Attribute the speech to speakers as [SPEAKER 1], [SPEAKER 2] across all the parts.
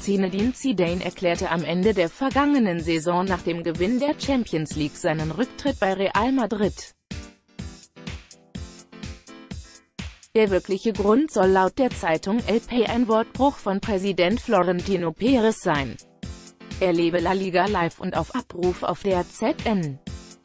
[SPEAKER 1] Zinedine Zidane erklärte am Ende der vergangenen Saison nach dem Gewinn der Champions League seinen Rücktritt bei Real Madrid. Der wirkliche Grund soll laut der Zeitung El País ein Wortbruch von Präsident Florentino Pérez sein. Er lebe La Liga live und auf Abruf auf der ZN.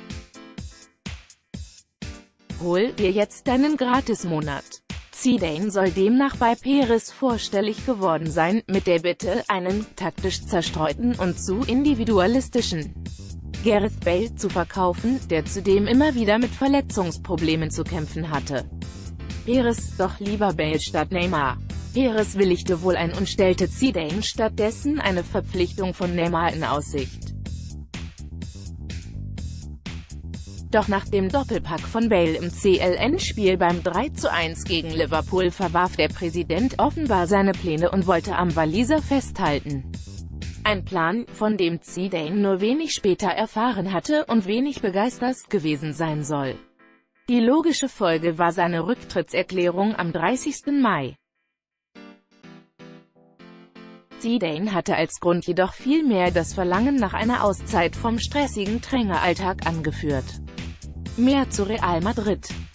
[SPEAKER 1] Hol dir jetzt deinen Gratismonat. Zidane soll demnach bei Pérez vorstellig geworden sein, mit der Bitte, einen taktisch zerstreuten und zu individualistischen Gareth Bale zu verkaufen, der zudem immer wieder mit Verletzungsproblemen zu kämpfen hatte. Pérez, doch lieber Bale statt Neymar. Pérez willigte wohl ein und stellte Zidane stattdessen eine Verpflichtung von Neymar in Aussicht. Doch nach dem Doppelpack von Bale im CL-Endspiel beim 3:1 gegen Liverpool verwarf der Präsident offenbar seine Pläne und wollte am Waliser festhalten. Ein Plan, von dem Zidane nur wenig später erfahren hatte und wenig begeistert gewesen sein soll. Die logische Folge war seine Rücktrittserklärung am 30. Mai. Zidane hatte als Grund jedoch vielmehr das Verlangen nach einer Auszeit vom stressigen Traineralltag angeführt. Mehr zu Real Madrid.